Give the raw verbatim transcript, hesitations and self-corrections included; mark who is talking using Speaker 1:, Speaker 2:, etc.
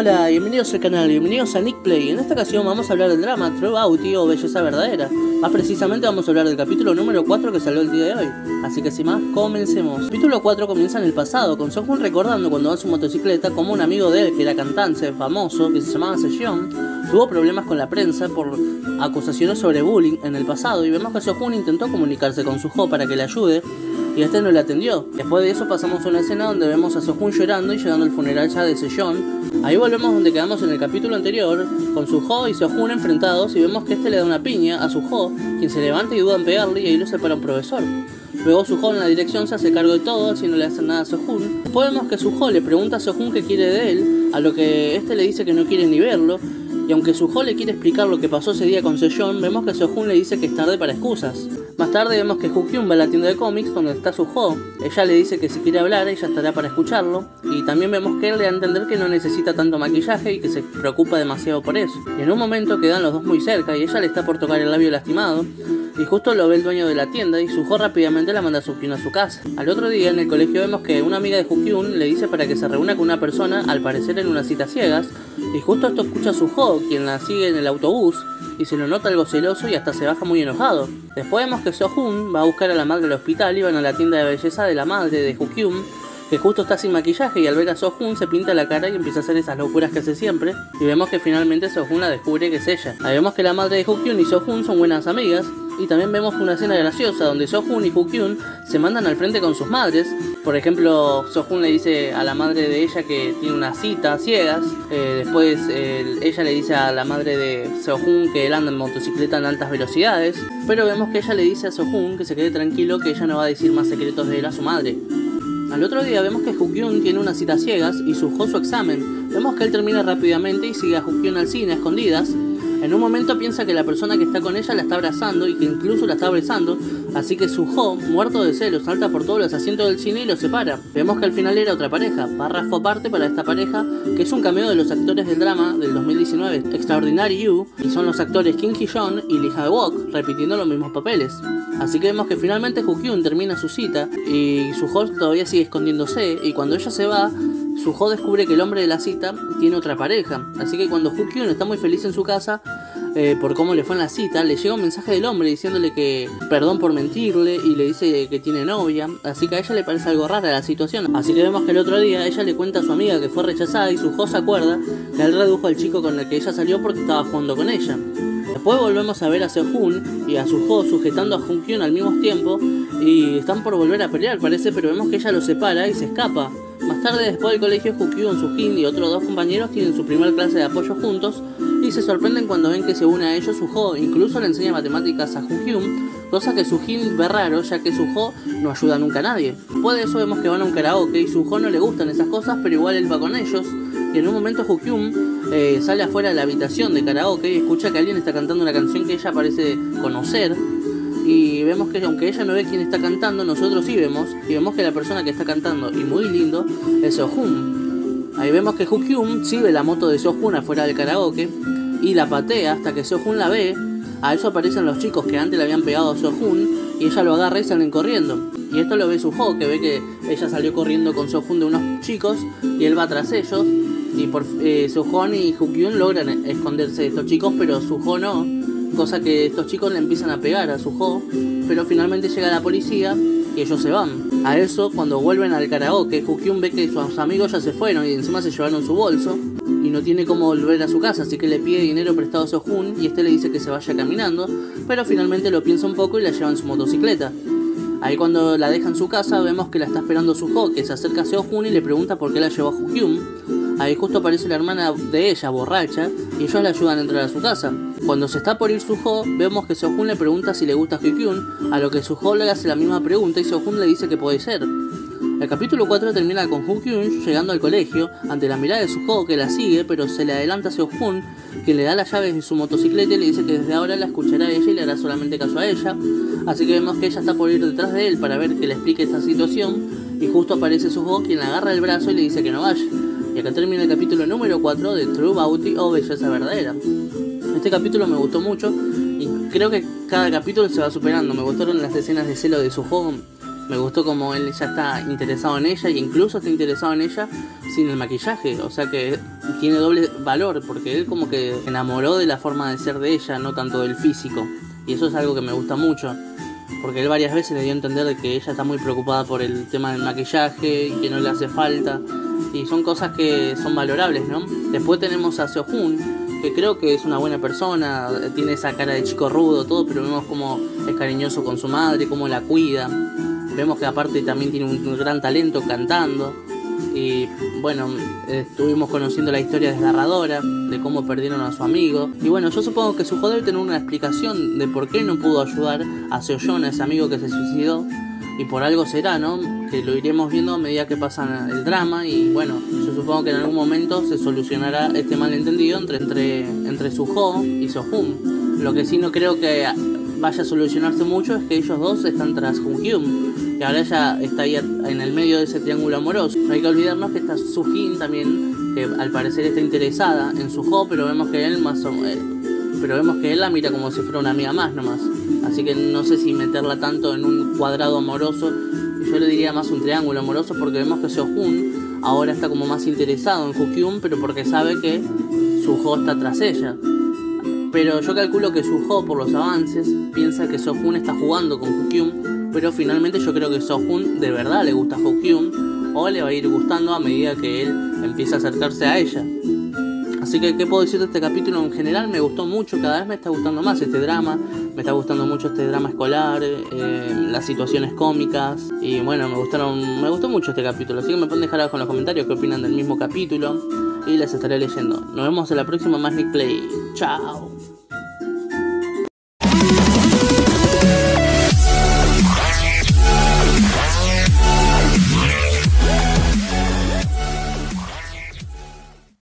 Speaker 1: Hola, bienvenidos al canal, bienvenidos a Nick Play. En esta ocasión vamos a hablar del drama True Beauty o Belleza Verdadera. Más precisamente vamos a hablar del capítulo número cuatro que salió el día de hoy. Así que sin más, comencemos. El capítulo cuatro comienza en el pasado, con Seo-Hoon recordando cuando va en su motocicleta como un amigo de él, que era cantante famoso, que se llamaba Sejong, tuvo problemas con la prensa por acusaciones sobre bullying en el pasado. Y vemos que Seo-Hoon intentó comunicarse con Suho para que le ayude, y este no le atendió. Después de eso pasamos a una escena donde vemos a Seo-Hoon llorando y llegando al funeral ya de Sejong. Ahí volvemos donde quedamos en el capítulo anterior, con Suho y Seo-Hoon enfrentados, y vemos que este le da una piña a Suho, quien se levanta y duda en pegarle, y ahí lo separa un profesor. Luego Suho en la dirección se hace cargo de todo, si no le hacen nada a Seo-Hoon. Después vemos que Suho le pregunta a Seo-Hoon qué quiere de él, a lo que este le dice que no quiere ni verlo. Y aunque Suho le quiere explicar lo que pasó ese día con Sejong, vemos que Seo-Hoon le dice que es tarde para excusas. Más tarde vemos que Hoo-Kyun va a la tienda de cómics donde está Suho. Ella le dice que si quiere hablar, ella estará para escucharlo. Y también vemos que él le da a entender que no necesita tanto maquillaje y que se preocupa demasiado por eso. Y en un momento quedan los dos muy cerca y ella le está por tocar el labio lastimado. Y justo lo ve el dueño de la tienda y Suho rápidamente la manda a Soo-Kyun a su casa. Al otro día en el colegio vemos que una amiga de Hoo-Kyun le dice para que se reúna con una persona, al parecer en una cita ciegas. Y justo esto escucha a Suho, quien la sigue en el autobús, y se lo nota algo celoso y hasta se baja muy enojado. Después vemos que Seo-Hoon va a buscar a la madre al hospital y van a la tienda de belleza de la madre de Hoo-Kyun, que justo está sin maquillaje, y al ver a Seo-Hoon se pinta la cara y empieza a hacer esas locuras que hace siempre. Y vemos que finalmente Seo-Hoon la descubre que es ella. Ahí vemos que la madre de Hoo-Kyun y Seo-Hoon son buenas amigas. Y también vemos una escena graciosa donde Seo-Hoon y Hoo-Kyun se mandan al frente con sus madres. Por ejemplo, Seo-Hoon le dice a la madre de ella que tiene una cita ciegas. Eh, después eh, ella le dice a la madre de Seo-Hoon que él anda en motocicleta en altas velocidades. Pero vemos que ella le dice a Seo-Hoon que se quede tranquilo, que ella no va a decir más secretos de él a su madre. Al otro día vemos que Hoo-Kyun tiene una cita ciegas y Suho su examen. Vemos que él termina rápidamente y sigue a Hoo-Kyun al cine a escondidas. En un momento piensa que la persona que está con ella la está abrazando y que incluso la está besando, así que Suho, muerto de celos, salta por todos los asientos del cine y los separa. Vemos que al final era otra pareja, párrafo aparte para esta pareja, que es un cameo de los actores del drama del dos mil diecinueve, Extraordinary You, y son los actores Kim Ki-yeon y Lee Ha-wook, repitiendo los mismos papeles. Así que vemos que finalmente Hoo-Kyun termina su cita y Suho todavía sigue escondiéndose, y cuando ella se va, Suho descubre que el hombre de la cita tiene otra pareja. Así que cuando Hoo-Kyun está muy feliz en su casa eh, por cómo le fue en la cita, le llega un mensaje del hombre diciéndole que perdón por mentirle, y le dice que tiene novia. Así que a ella le parece algo rara la situación. Así que vemos que el otro día ella le cuenta a su amiga que fue rechazada, y Suho se acuerda que él redujo al chico con el que ella salió porque estaba jugando con ella. Después volvemos a ver a Seo-Hoon y a Suho sujetando a Hoo-Kyun al mismo tiempo, y están por volver a pelear parece, pero vemos que ella los separa y se escapa. Más tarde, después del colegio, Hoo-Kyun, Soo-Jin y otros dos compañeros tienen su primer clase de apoyo juntos y se sorprenden cuando ven que se une a ellos Suho. Incluso le enseña matemáticas a Hoo-Kyun, cosa que Soo-Jin ve raro, ya que Suho no ayuda nunca a nadie. Después de eso vemos que van a un karaoke y Suho no le gustan esas cosas, pero igual él va con ellos. Y en un momento Hoo-Kyun eh, sale afuera de la habitación de karaoke y escucha que alguien está cantando una canción que ella parece conocer. Y vemos que aunque ella no ve quién está cantando, nosotros sí vemos. Y vemos que la persona que está cantando, y muy lindo, es Seo-Hoon. Ahí vemos que Hoo-Kyun sí ve la moto de Seo-Hoon afuera del karaoke y la patea hasta que Seo-Hoon la ve. A eso aparecen los chicos que antes le habían pegado a Seo-Hoon, y ella lo agarra y salen corriendo. Y esto lo ve Suho, que ve que ella salió corriendo con Seo-Hoon de unos chicos y él va tras ellos. Y por eh, Seo-Hoon y Hoo-Kyun logran esconderse de estos chicos, pero Suho no. Cosa que estos chicos le empiezan a pegar a Suho, pero finalmente llega la policía y ellos se van. A eso, cuando vuelven al karaoke, Hoo-Kyun ve que sus amigos ya se fueron y encima se llevaron su bolso y no tiene cómo volver a su casa, así que le pide dinero prestado a Seo-Hoon y este le dice que se vaya caminando, pero finalmente lo piensa un poco y la lleva en su motocicleta. Ahí cuando la deja en su casa vemos que la está esperando Suho, que se acerca a Seo-Hoon y le pregunta por qué la llevó a Hoo-Kyun. Ahí justo aparece la hermana de ella, borracha, y ellos le ayudan a entrar a su casa. Cuando se está por ir Suho, vemos que Seo-Hoon le pregunta si le gusta Hoo-Kyun, a lo que Suho le hace la misma pregunta y Seo-Hoon le dice que puede ser. El capítulo cuatro termina con Hoo-Kyun llegando al colegio, ante la mirada de Suho, que la sigue, pero se le adelanta a Seo-Hoon, que le da las llaves de su motocicleta y le dice que desde ahora la escuchará a ella y le hará solamente caso a ella. Así que vemos que ella está por ir detrás de él para ver que le explique esta situación, y justo aparece Suho, quien la agarra el brazo y le dice que no vaya. Y acá termina el capítulo número cuatro de True Beauty o Belleza Verdadera. Este capítulo me gustó mucho y creo que cada capítulo se va superando. Me gustaron las escenas de celo de Suho, Me gustó como él ya está interesado en ella, e incluso está interesado en ella sin el maquillaje, o sea que tiene doble valor, porque él como que se enamoró de la forma de ser de ella, no tanto del físico, y eso es algo que me gusta mucho, porque él varias veces le dio a entender de que ella está muy preocupada por el tema del maquillaje y que no le hace falta, y son cosas que son valorables, ¿no? Después tenemos a Seo-Hoon, que creo que es una buena persona, tiene esa cara de chico rudo, todo, pero vemos como es cariñoso con su madre, cómo la cuida. Vemos que aparte también tiene un gran talento cantando. Y bueno, estuvimos conociendo la historia desgarradora de cómo perdieron a su amigo. Y bueno, yo supongo que Suho debe tener una explicación de por qué no pudo ayudar a Seo-yeon, a ese amigo que se suicidó. Y por algo será, ¿no? Que lo iremos viendo a medida que pasa el drama. Y bueno, yo supongo que en algún momento se solucionará este malentendido entre, entre, entre Suho y Seo-Hoon. Lo que sí no creo que vaya a solucionarse mucho es que ellos dos están tras Jung-Kyun, que ahora ella está ahí en el medio de ese triángulo amoroso. No hay que olvidarnos que está Soo-Jin también, que al parecer está interesada en Suho, pero vemos que él más o, eh, pero vemos que él la mira como si fuera una amiga más nomás. Así que no sé si meterla tanto en un cuadrado amoroso. Yo le diría más un triángulo amoroso, porque vemos que Seo-Hoon ahora está como más interesado en Jung-Kyun, pero porque sabe que Suho está tras ella. Pero yo calculo que Suho, por los avances, piensa que Seo-Hoon está jugando con Jung-Kyun, pero finalmente yo creo que Seo-Hoon de verdad le gusta a Jung-Kyun, o le va a ir gustando a medida que él empieza a acercarse a ella. Así que, ¿qué puedo decir de este capítulo? En general me gustó mucho, cada vez me está gustando más este drama, me está gustando mucho este drama escolar, eh, las situaciones cómicas, y bueno, me gustaron, me gustó mucho este capítulo, así que me pueden dejar abajo en los comentarios qué opinan del mismo capítulo, y les estaré leyendo. Nos vemos en la próxima Más Nick Play. Chao.